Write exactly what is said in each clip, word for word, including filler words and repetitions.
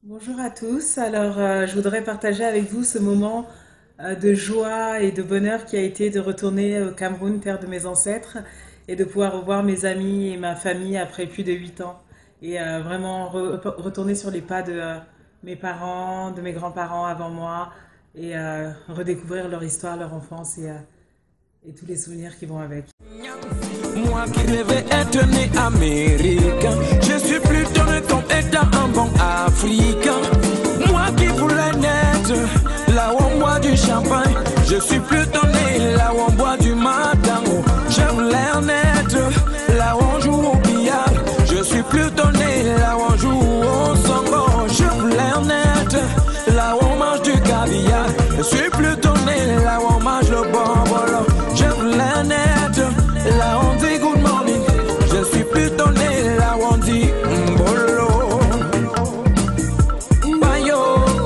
Bonjour à tous. Alors, euh, je voudrais partager avec vous ce moment euh, de joie et de bonheur qui a été de retourner au Cameroun, terre de mes ancêtres, et de pouvoir revoir mes amis et ma famille après plus de huit ans. Et euh, vraiment re- retourner sur les pas de euh, mes parents, de mes grands-parents avant moi, et euh, redécouvrir leur histoire, leur enfance et, euh, et tous les souvenirs qui vont avec. Moi qui rêvais être né américain, je suis plutôt né comme étant un bon africain. Moi qui voulais naître là où on boit du champagne, je suis plutôt né là où on boit du matango. Je voulais naître là où on joue au billard, je suis plutôt né là où on joue au songo. Je voulais naître là où on mange du caviar, je suis plutôt né là où on mange le bonbolo. Je voulais naître là on dit good morning, je suis plutôt né là on dit mbolo. Bayo,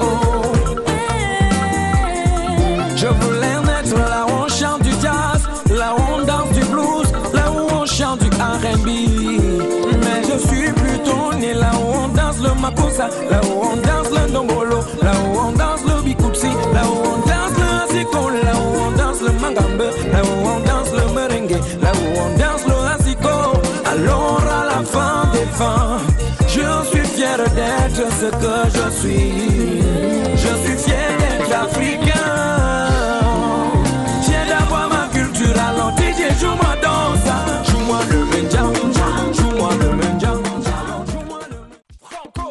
je voulais naître là où on chante du jazz, là où on danse du blues, là où on chante du R and B. Mais je suis plutôt né là où on danse le makossa, là où on danse le ndombolo, là où on danse le bikutsi, là où on danse le asiko, là où on danse le mangambe, là où on danse le merengue, là où on danse le asiko. Alors à la fin des fins, je suis fier d'être ce que je suis. Je suis fier d'être africain, fier d'avoir ma culture. Alors D J, joue-moi danse, joue-moi le menja, joue-moi le menja, joue-moi le Franco.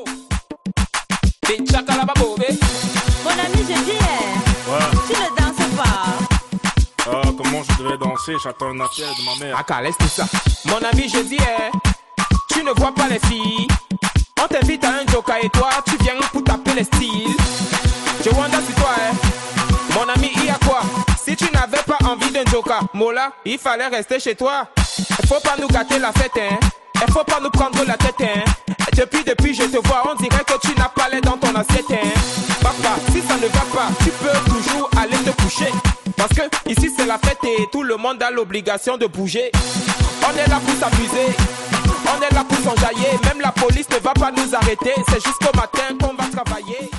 Mon ami, je dis, eh, Ouais. tu ne danses pas. Ah, comment je devrais danser? J'attends un appel de ma mère. Aka, laisse tout ça. Mon ami, je dis, eh, tu ne vois pas les filles. On t'invite à un joker et toi, tu viens pour taper les styles. Je wonder sur toi, eh. Mon ami, il y a quoi? Si tu n'avais pas envie d'un joker, Mola, il fallait rester chez toi. Il faut pas nous gâter la fête, hein. Il faut pas nous prendre la tête, hein. Depuis, depuis, je te vois, on dirait que tu n'as pas l'air dans ton assiette, hein. Papa, si ça ne va pas, tu peux toujours aller te coucher. Parce que ici c'est la fête et tout le monde a l'obligation de bouger. On est là pour s'amuser, on est là pour s'enjailler. Même la police ne va pas nous arrêter, c'est jusqu'au matin qu'on va travailler.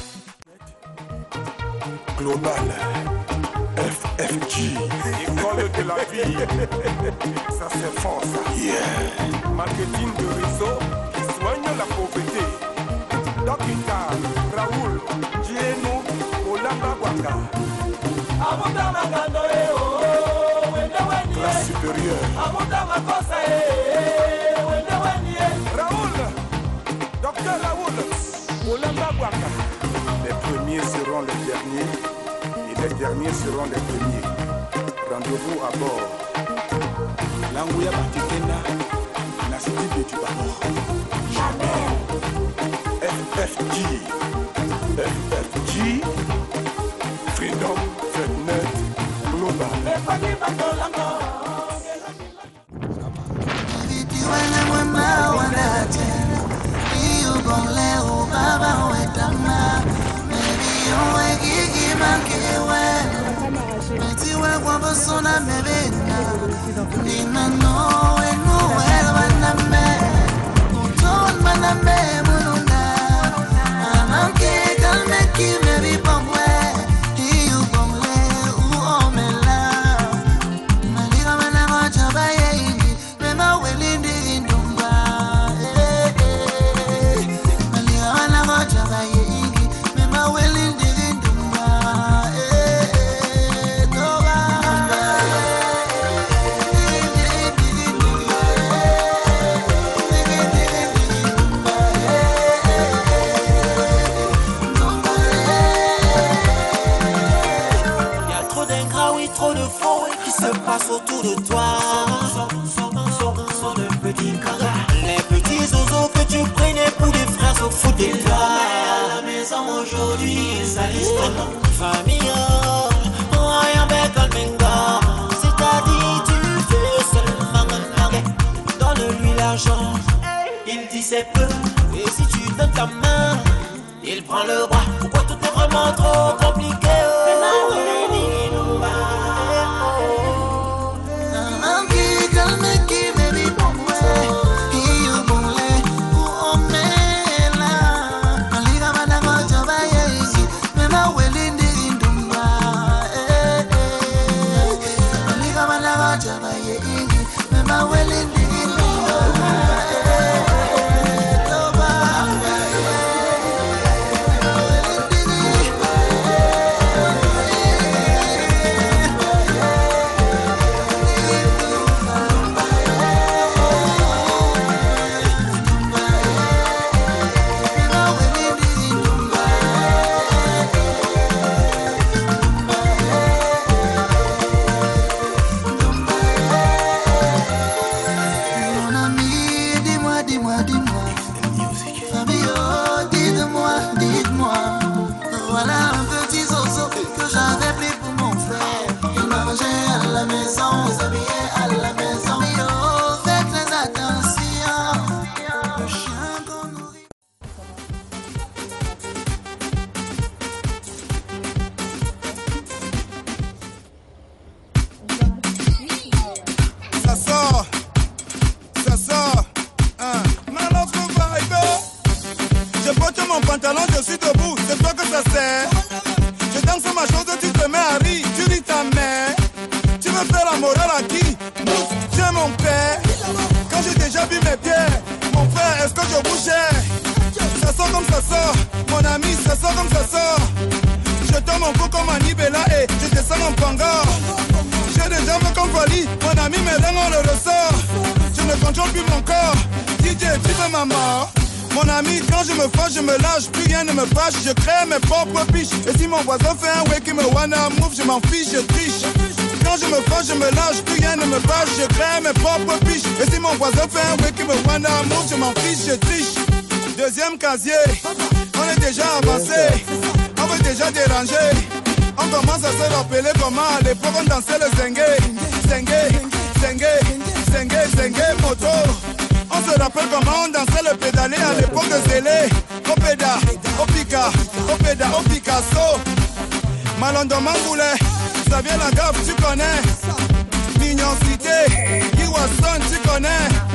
Global F F G. École de la vie, ça c'est fort ça. Yeah. Marketing de réseau qui soigne la pauvreté. Docteur Raoul Dieno Olamba Waka. Classe supérieure. Raoul, docteur Raoul Olamba Waka. Les premiers seront les derniers et les derniers seront les premiers. Rendez-vous à bord. Langouya Batikena, la cité de Tubamo. F F G. F F G. Freedom, Fednet, Global. Autour de toi, sur le petit caca. Les petits zozos que tu prenais pour des frères se foutent de toi. À la maison aujourd'hui, ça liste ton famille. Rien avec un menga. C'est-à-dire, tu veux seulement un arrêt. Donne-lui l'argent, il dit c'est peu. Et si tu donnes ta main, il prend le bras. Pourquoi tout est vraiment trop compliqué? ôte mon pantalon, je suis debout, c'est toi que ça sert. Je danse ma chose, tu te mets à rire, tu ris ta mère. Tu veux faire la morale à qui? Mouf, tu es mon père. Quand j'ai déjà vu mes pieds, mon frère, est-ce que je bougeais? Ça sort comme ça sort, mon ami, ça sort comme ça sort. Je tombe mon cou comme un Nibela et je descends en panga. J'ai des jambes comme Fali, mon ami, mes dents on le ressort. Je ne contrôle plus mon corps, D J, tu veux ma mort? Mon ami, quand je me fâche, je me lâche, plus rien ne me fâche, je crée mes propres biches. Et si mon voisin fait un way qui me wanna move, je m'en fiche, je triche. Quand je me fâche, je me lâche, plus rien ne me fâche, je crée mes propres biches. Et si mon voisin fait un way qui me wanna move, je m'en fiche, je triche. Deuxième casier, on est déjà avancé, on veut déjà déranger. On commence à se rappeler comment à l'époque on dansait le zengue, zengue, zengue, zengue, zengue, moto. On se rappelle comment on dansait le pédalé à l'époque de Zélé. Au péda, au pica, au péda, au Picasso. Malondo Mangoulet, ça vient la gaffe, tu connais. Mignon Cité, Iwason, tu connais.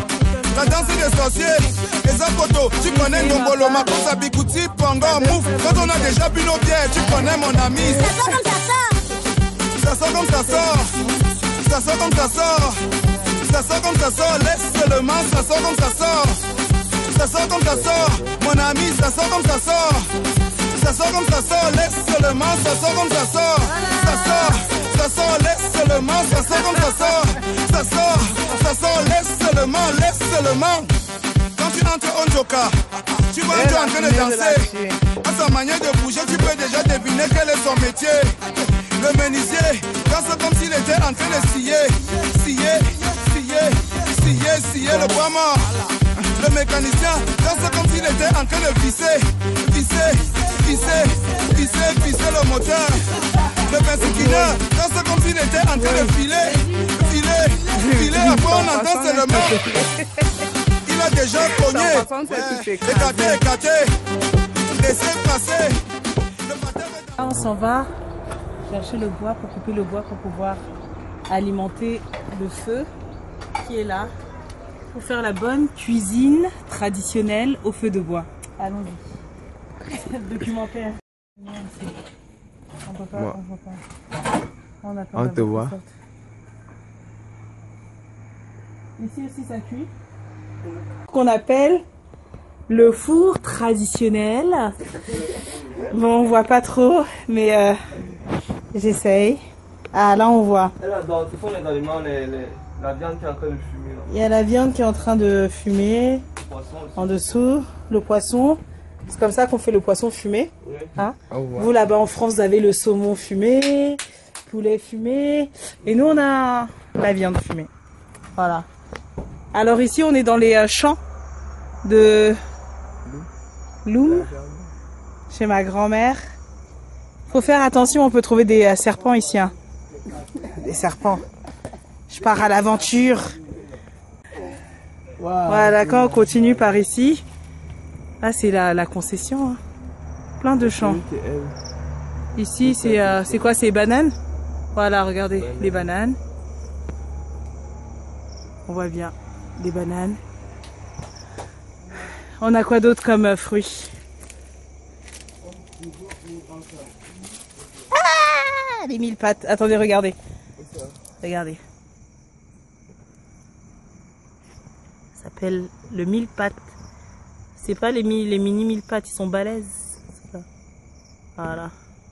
La danse des sorciers, les apotos, tu connais Ngombolo, Makosa, Bikouti, Pongo, Mouf. Quand on a déjà bu nos bières, tu connais mon ami. Ça sort comme ça sort. Ça sort comme ça sort. Ça sort comme ça sort. Ça sort comme ça sort, laisse seulement, ça sort comme ça sort. Ça sort comme ça sort, mon ami, ça sort comme ça sort. Ça sort comme ça sort, laisse seulement, ça sort comme ça sort. Ça sort, ça sort, laisse seulement, ça sort comme ça sort. Ça sort, ça sort, laisse seulement, laisse seulement. Quand tu entres en Joka, tu vois un en train de danser. À sa manière de bouger, tu peux déjà deviner quel est son métier. Le menuisier danse comme s'il était en train de scier, scier, scier, scier, scier le bois mort. Le mécanicien danse comme s'il était en train de visser, visser, visser, visser, visser le moteur. Le benzineur danse comme s'il était en train de filer, filer, filer. Après on entend seulement. Il a déjà cogné, écarté, écarté, laissez passer. Là, on s'en va chercher le bois pour couper le bois pour pouvoir alimenter le feu qui est là pour faire la bonne cuisine traditionnelle au feu de bois. Allons-y. Documentaire. On peut pas, Moi. on voit pas. On, attend On te voit. Ici aussi ça cuit. Qu'on appelle le four traditionnel. Bon, on voit pas trop, mais euh, j'essaye. Ah, là on voit. Et là, dans ce sont les aliments, les, les, la viande qui est en train de fumer. Là. Il y a la viande qui est en train de fumer. Le poisson aussi. En dessous, le poisson. C'est comme ça qu'on fait le poisson fumé. Oui. Hein? Vous Vous là-bas en France, vous avez le saumon fumé, poulet fumé. Et nous, on a la viande fumée. Voilà. Alors ici, on est dans les euh, champs de Loum, chez ma grand-mère. Faut faire attention, on peut trouver des euh, serpents ici. Hein. Des serpents. Je pars à l'aventure. Wow, voilà, quand on continue par ici. Là, c'est la, la concession. Hein. Plein de champs. Ici, c'est euh, c'est quoi? C'est bananes? Voilà, regardez, banane. Les bananes. On voit bien les bananes. On a quoi d'autre comme euh, fruits? Ah, les mille pattes. Attendez, regardez. Regardez. Ça s'appelle le mille pattes. C'est pas les, mi les mini mille pattes, ils sont balèzes. Voilà.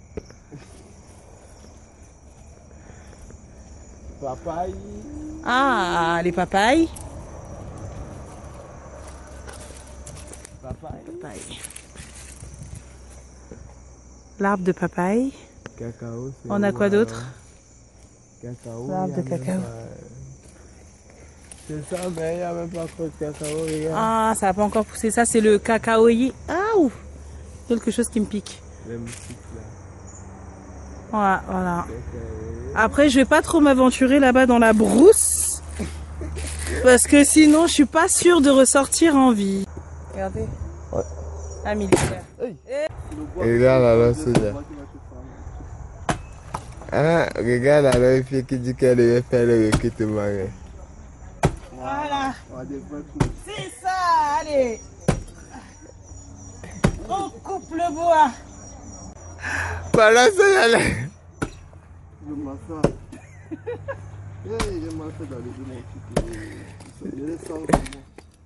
Papaye. Ah, les papayes. Papaye. Papaye. L'arbre de papaye. Cacao. On a quoi d'autre? Cacao. L'arbre de cacao. C'est ça, mais il n'y a même pas trop de cacao. Regarde. Ah, ça n'a pas encore poussé. Ça, c'est le cacaoyer. Ah, ouh. Quelque chose qui me pique. Les moustiques là. Voilà, voilà. Cacao. Après, je vais pas trop m'aventurer là-bas dans la brousse. Parce que sinon, je suis pas sûre de ressortir en vie. Regardez. Ouais. Un militaire. Regarde alors celui-là. Ah, regarde alors une fille qui dit qu'elle devait faire le recrutement. Voilà. C'est ça, allez. On coupe le bois. Par là, ça y allait. Je m'assois. Hey, je m'assois dans les deux. Je les sens vraiment.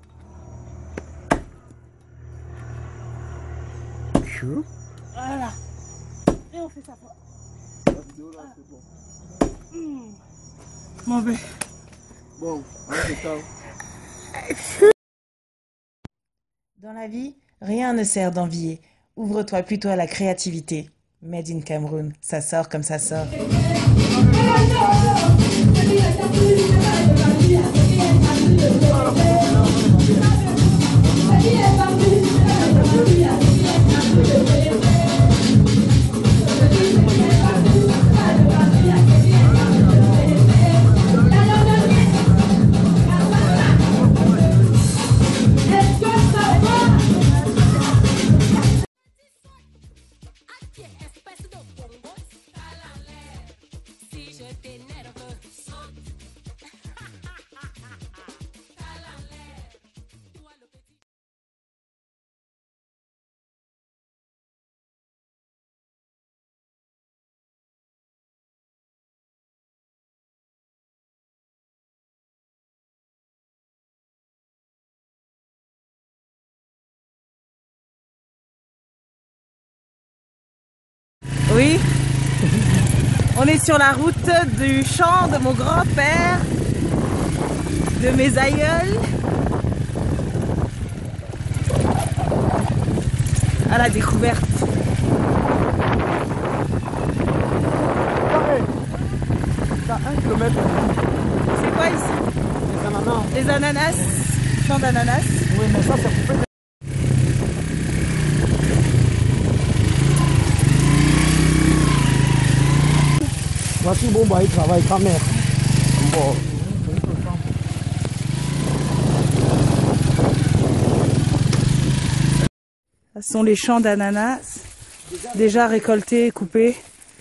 Voilà. Et on fait ça. La vidéo là, c'est bon. Mmh. Mauvais. Bon, on fait ça. Dans la vie, rien ne sert d'envier. Ouvre-toi plutôt à la créativité. Made in Cameroun, ça sort comme ça sort. Oui, on est sur la route du champ de mon grand-père, de mes aïeuls, à la découverte. T'as un kilomètre. C'est quoi ici? Les ananas. Les ananas, champ d'ananas. Oui, mais ça, c'est coupé. Voici bon, bah, il travaille quand même. Bon. Ce sont les champs d'ananas, déjà récoltés et coupés.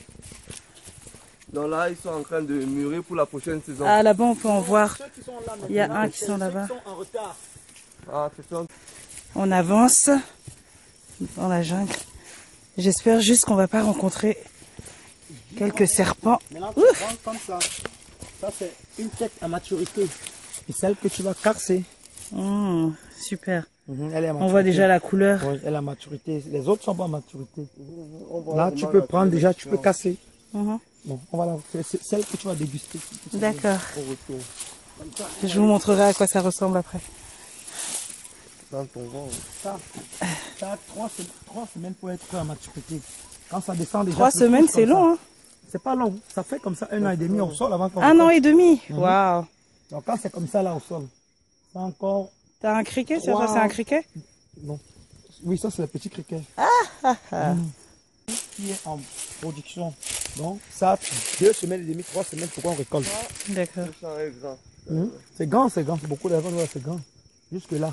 Donc là, ils sont en train de mûrir pour la prochaine saison. Ah, là-bas, on peut en voir. Il y a un qui sont là-bas. Ah, c'est ça. On avance dans la jungle. J'espère juste qu'on va pas rencontrer quelques serpents. Maintenant, tu prends comme ça. Ça, c'est une tête à maturité. Et celle que tu vas casser. Mmh, super. Mmh, elle est à On voit déjà la couleur. Oui, elle est à maturité. Les autres sont pas à maturité. Mmh, là, tu peux prendre déjà, tu peux casser. Mmh. Bon, on va la... C'est celle que tu vas déguster. D'accord. Je vous montrerai à quoi ça ressemble après. Dans ton ventre. Ça, ça a trois, trois semaines pour être à maturité. Quand ça descend déjà. Trois semaines, c'est long, hein? C'est pas long. Ça fait comme ça un an et demi au sol avant qu'on. Un an et demi? Mmh. Waouh! Donc quand c'est comme ça là au sol, c'est encore. T'as un criquet sur ça? C'est un criquet? Non. Oui, ça c'est le petit criquet. Ah ah ah! Mmh. Qui est en production. Donc ça, deux semaines et demie, trois semaines pour qu'on récolte. D'accord. Mmh. C'est grand, c'est grand. Beaucoup d'avant, c'est grand. Jusque là.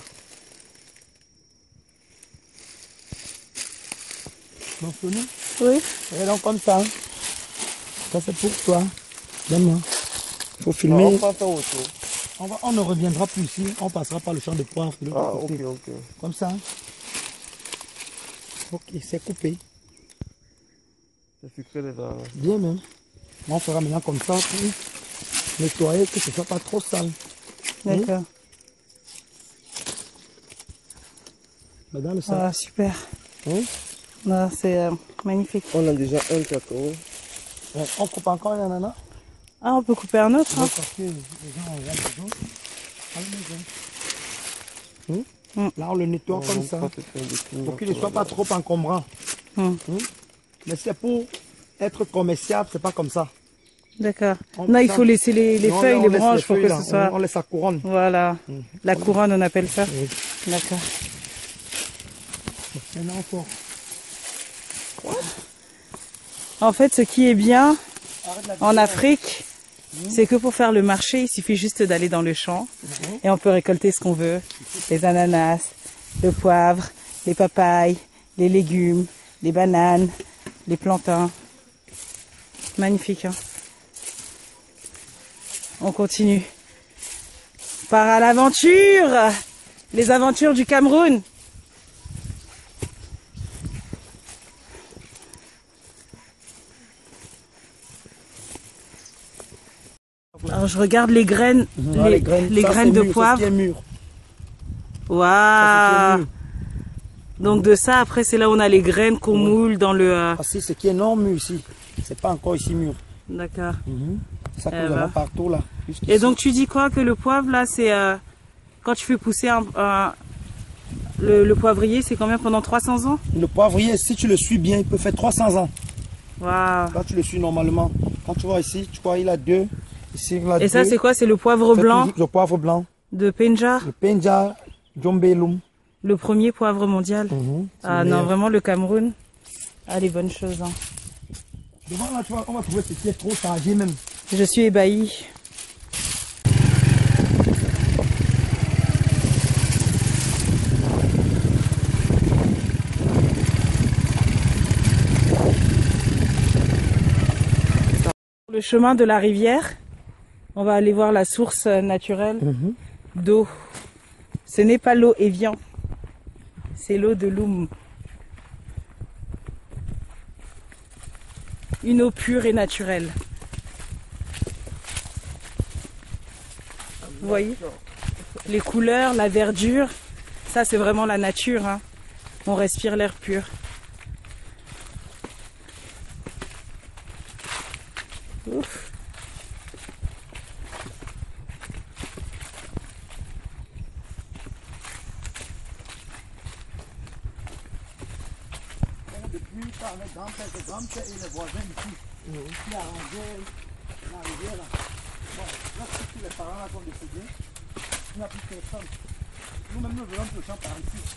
Donc, nous, oui. Et donc comme ça. Ça c'est pour toi. Donne-moi. Il faut filmer. On, va on, va, on ne reviendra plus ici. On passera par le champ de poivre. De ah, ok, ok. Comme ça. Ok, c'est coupé. C'est sucré déjà. Bien même. On fera maintenant comme ça pour nettoyer que ce ne soit pas trop sale. D'accord. Oui. Dans le sac. Ah, super. Oui. Non, c'est euh, magnifique. On a déjà un cacao. Ouais, on coupe encore un ananas. Ah, on peut couper un autre, hein? Parce que les gens regardent les gens. Mmh. Là, on le nettoie oh, comme ça. Pour qu'il ne soit pas trop encombrant. Mmh. Mmh. Mais c'est pour être commerciable, c'est pas comme ça. D'accord. Non, il faut laisser les, les non, feuilles, les branches pour que là. ce soit... On, on laisse la couronne. Voilà. Mmh. La couronne, on appelle ça. Oui. D'accord. Maintenant encore. En fait, ce qui est bien en Afrique, c'est que pour faire le marché, il suffit juste d'aller dans le champ et on peut récolter ce qu'on veut. Les ananas, le poivre, les papayes, les légumes, les bananes, les plantains. Magnifique, hein? On continue. Part à l'aventure! Les aventures du Cameroun! Alors je regarde les graines, Mhm. les, Ah, les graines, les ça, graines c'est de mûr, poivre. C'est ce qui est mûr. Waouh! Ça, c'est ce qui est mûr. Donc de ça, après, c'est là où on a les graines qu'on Ouais. moule dans le... euh, Ah, si, ce qui est non mûr ici. C'est pas encore ici mûr. D'accord. Mhm. Ça que Eh nous ben. avons partout là. jusqu'ici. Et donc tu dis quoi? Que le poivre, là, c'est... euh, quand tu fais pousser un... un- le, le poivrier, c'est combien? Pendant trois cents ans? Le poivrier, si tu le suis bien, il peut faire trois cents ans. Waouh! Quand tu le suis normalement. Quand tu vois ici, tu vois, il a deux. Ici, il a Et ça, deux. c'est quoi? C'est le poivre C'est blanc toujours Le poivre blanc. de Penja, Le Penja Djombelum. le premier poivre mondial. Mhm, c'est Ah le non, meilleur. vraiment, le Cameroun a les bonnes choses. hein. Devant là, tu vois, on va trouver ce qui est trop chargé même. Je suis ébahie. Le chemin de la rivière, on va aller voir la source euh, naturelle d'eau. Ce n'est pas l'eau Evian, c'est l'eau de Loum. Une eau pure et naturelle. Vous voyez? Les couleurs, la verdure, ça c'est vraiment la nature. hein. On respire l'air pur. Ouf. Depuis par mes grands-pères et grands-pères et les voisins ici, qui arrangeaient la rivière là. Bon, lorsque tous les parents là sont décédés, il n'y a plus personne. Nous-mêmes nous venons le champ par ici.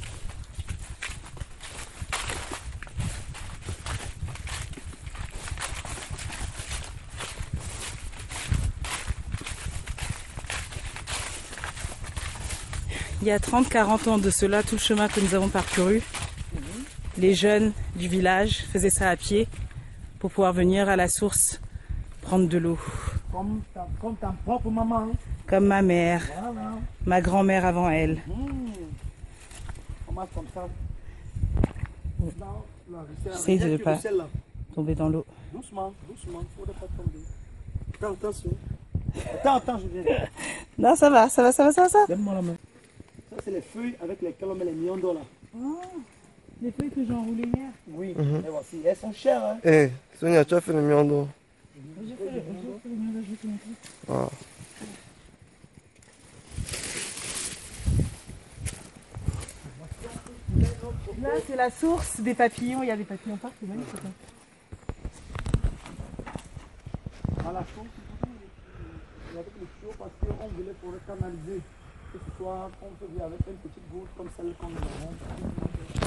Il y a trente à quarante ans de cela, tout le chemin que nous avons parcouru, les jeunes du village faisaient ça à pied pour pouvoir venir à la source prendre de l'eau. Comme ta, comme ta propre maman. Comme ma mère, Voilà. ma grand-mère avant elle. Mmh. On marche comme ça. Dans la rivière, Essaye de rivière ne qui pas ruisselle, là. tomber dans l'eau. Doucement, doucement, il ne faudrait pas tomber. Attends, attention. Attends, attends, je viens. Non, ça va, ça va, ça va, ça va, ça va. Donne-moi la main. Ça, c'est les feuilles avec lesquelles on met les millions d'or là. Les feuilles que j'ai enroulées hier. Oui, Mhm. et voici, elles sont chères. Hein. Eh, Sonia, tu as fait le miando. Ah. Là, c'est la source des papillons. Il y a des papillons partout, c'est magnifique. hein. À la source, il y avait le tuyau parce qu'on voulait pour le canaliser. Que ce soit, on peut vivre avec une petite goutte comme celle qu'on a.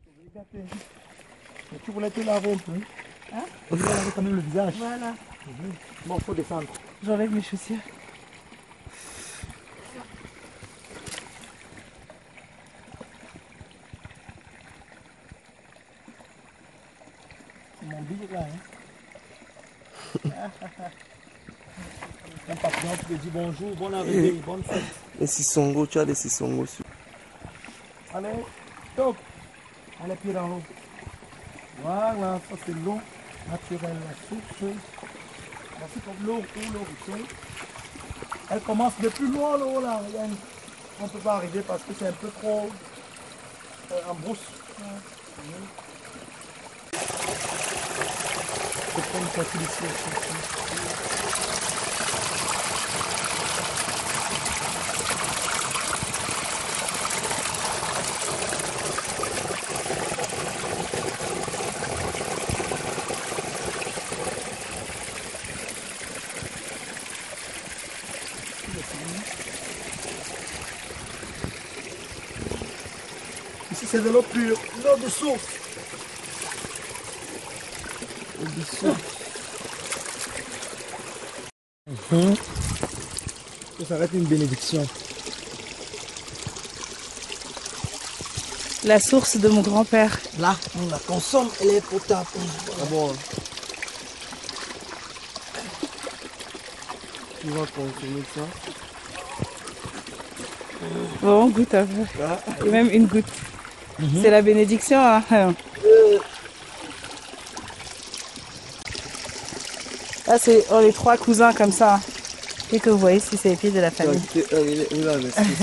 Mais tu voulais te laver un peu. Hein? Tu voulais laver quand même le visage. Voilà. Mhm. Bon, il faut descendre. J'enlève mes chaussures. C'est mon billet là. Hein. Un papillon qui te dit bonjour, bonne arrivée, bonne fête. Les sissongo, tu as des sissongo sur. Allez, top. Allez, pied en haut. Voilà, ça c'est l'eau naturelle, la source. Voici comme l'eau où l'eau ruisselle. Elle commence de plus loin l'eau là. Il y a une- On ne peut pas arriver parce que c'est un peu trop euh, en brousse. Mhm. C'est comme ça qu'il ici aussi. Ici c'est de l'eau pure, l'eau de source. L'eau de source. Mhm. Ça va être une bénédiction. La source de mon grand-père. Là, on la consomme, elle est potable. Ah bon? Tu vas consommer ça? Bon, on goûte un peu. Ah. Et même une goutte. C'est la bénédiction. Hein. Là, c'est oh, les trois cousins comme ça. Et que vous voyez si c'est les pieds de la famille. L'eau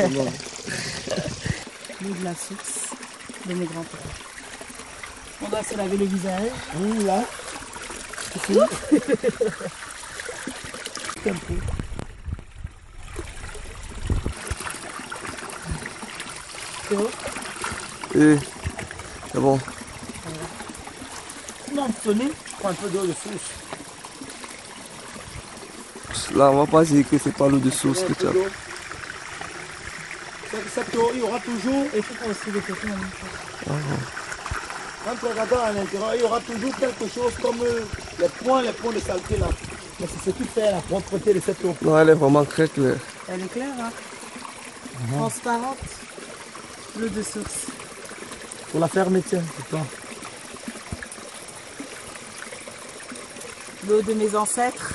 de la source de mes grands-pères. On doit se laver le visage. Mmh, là. Ici. Un peu. C'est bon? Oui, c'est bon. Non, Tony, prends un peu d'eau de source. Là, on va pas dire que c'est pas l'eau de source que tu as. Cette eau, il y aura toujours. Il faut qu'on aussi des côtés en même temps. Quand tu regardes à l'intérieur, il y aura toujours quelque chose comme les points, les points de saleté là. Mais c'est ce qui fait la propreté de cette eau. Non, elle est vraiment très claire. Elle est claire, hein? Uh-huh. Transparente. L'eau de source. Pour la fermer, tiens, c'est toi. L'eau de mes ancêtres.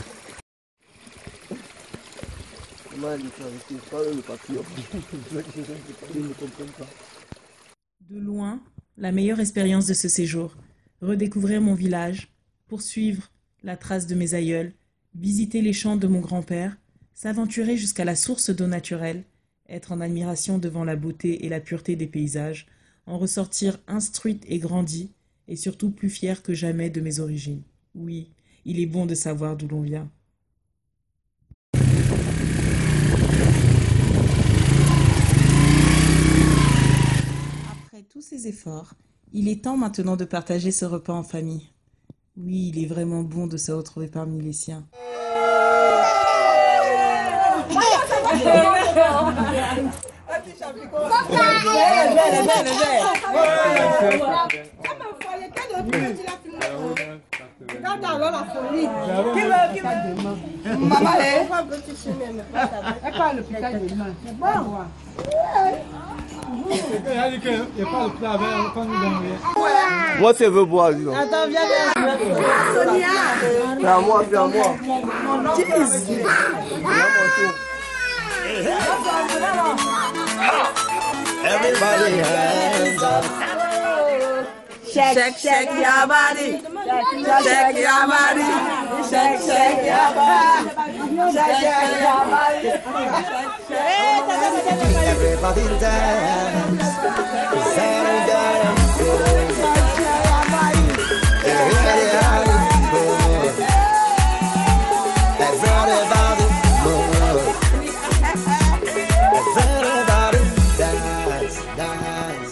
De loin, la meilleure expérience de ce séjour, redécouvrir mon village, poursuivre la trace de mes aïeuls, visiter les champs de mon grand-père, s'aventurer jusqu'à la source d'eau naturelle, être en admiration devant la beauté et la pureté des paysages, en ressortir instruite et grandie, et surtout plus fière que jamais de mes origines. Oui, il est bon de savoir d'où l'on vient. Après tous ces efforts, il est temps maintenant de partager ce repas en famille. Oui, il est vraiment bon de se retrouver parmi les siens. Moi, tu veux boire, disons. Attends, viens, viens. C'est à moi, c'est à moi. Everybody hands up. Shake, shake your body. Shake your body. Shake, shake your body. Shake, shake your body. Everybody dance. Everybody dance. Everybody move. Everybody move. Everybody dance, dance.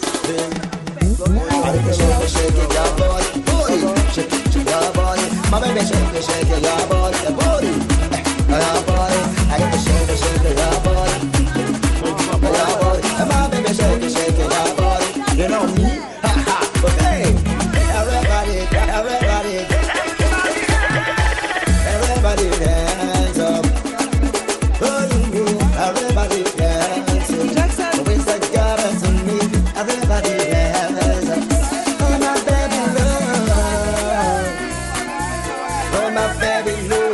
Shake, shake your body, body. Shake, shake your body. My baby, shake, shake your body, body. Your body. I got to shake, shake your body. Your body. My baby, shake, shake your body. You know me, ha ha. Okay. Everybody, everybody, everybody hands up. Everybody hands up. With the girl to me, everybody hands up. Oh my baby love, oh my baby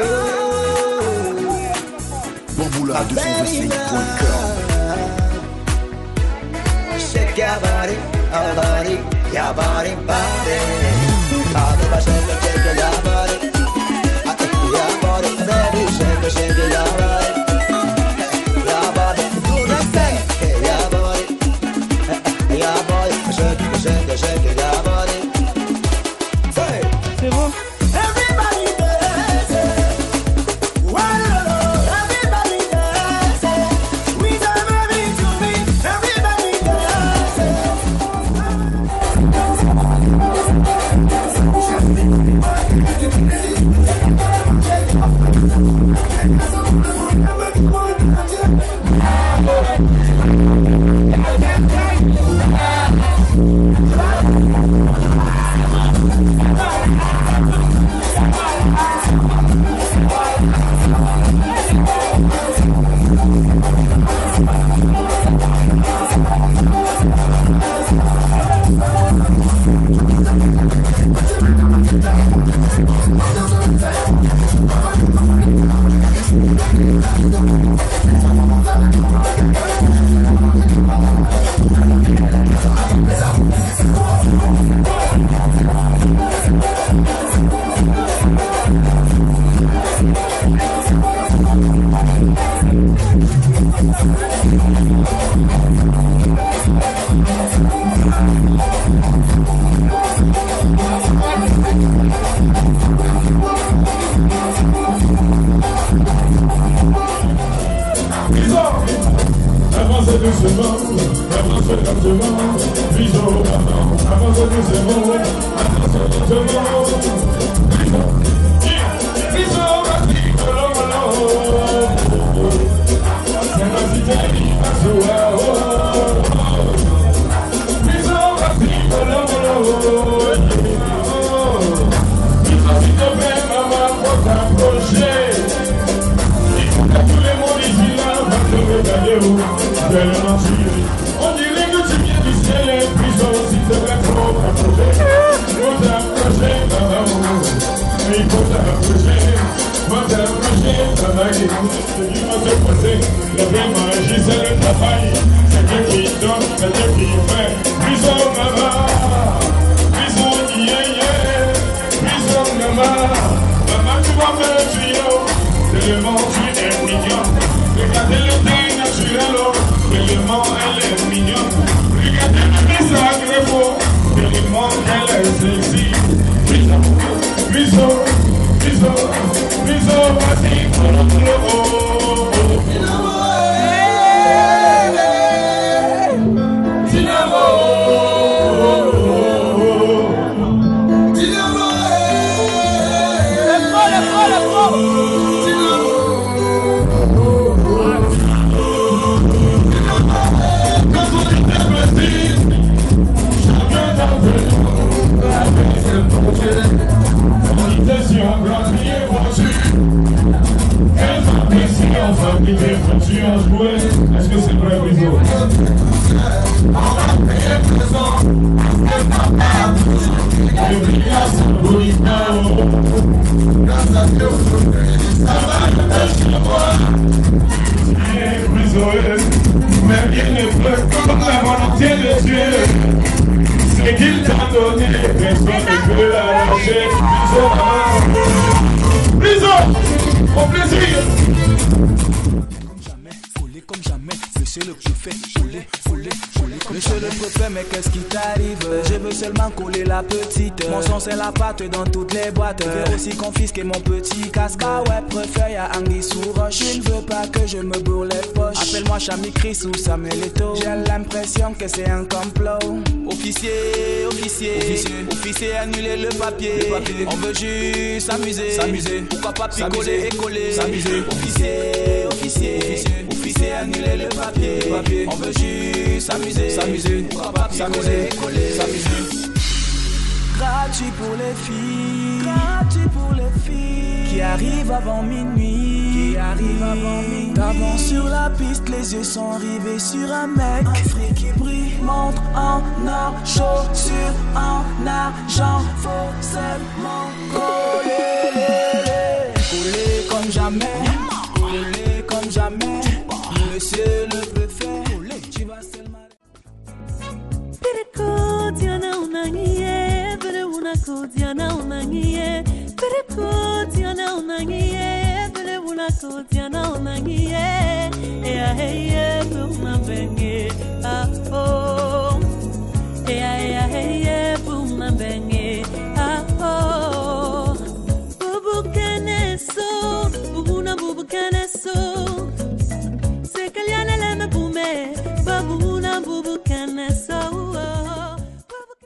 love. Bamboula deux cent vingt-cinq point com. Shake your body, your body, your body, body. All the shake, shake your body, your body, baby, shake, shake your body, your body. Do the thing, your body, your body, shake, shake, shake your body. Say, c'est bon. everybody dance, wow, everybody dance. We don't baby to me, everybody dance. On dirait que tu viens du ciel et puis aussi te plaît trop t'approcher. Faut t'approcher, maman. Il faut t'approcher. Faut t'approcher, maman. C'est qui va se passer. La vraie magie, c'est le travail. C'est Dieu qui donne, c'est Dieu qui fait. Bisous, maman. Bisous, yeah, yeah. Bisous, maman. Maman, tu vas faire le tuyau. Tellement tu es mignon. Regardez le teint naturel. Tellement elle est mignonne. Regardez le visage beau. Tellement elle est sexy. Bisous, bisous, bisous, bisous, vas-y, Dynamo. Dynamo. Dynamo. Le pro, le pro, le pro. Dynamo. Est-ce que c'est vrai, Brizo? Mais il ne pleut que par la volonté de Dieu. C'est qu'il t'a donné, personne ne peut l'arracher. Brizo, au plaisir. Comme jamais, monsieur le préfet, foulé, foulé, foulé. Monsieur le préfet, mais qu'est-ce qui t'arrive? Je veux seulement coller la petite. Mon son c'est la pâte dans toutes les boîtes. Je veux aussi confisquer mon petit casque. Ah ouais, préfet, y'a Anguille sous roche. Je ne veux pas que je me bourre les poches. Appelle-moi Chami Chris ou Samuel Eto'o. J'ai l'impression que c'est un complot. Officier, officier, officier, officier, annuler le papier. le papier. On veut juste s'amuser, s'amuser. Pourquoi pas picoler et coller? S'amuser. Officier, officier, officier, officier, annuler le papier. le papier. On veut juste s'amuser, s'amuser. Pourquoi pas picoler et coller? S'amuser. Gratuit pour les filles, gratuit pour les filles qui arrivent avant minuit, qui arrivent avant minuit. D'avant sur la piste, les yeux sont rivés sur un mec. Un fric qui brille, montre en or, chaussures en argent. Faut seulement coller, coller comme jamais, coller comme jamais. Monsieur le préfet, tu vas seulement. Diana unangie, bere unako Diana unangie, bere Diana unangie, bere unako Diana unangie, eh eh eh, bere unabenge, ah oh.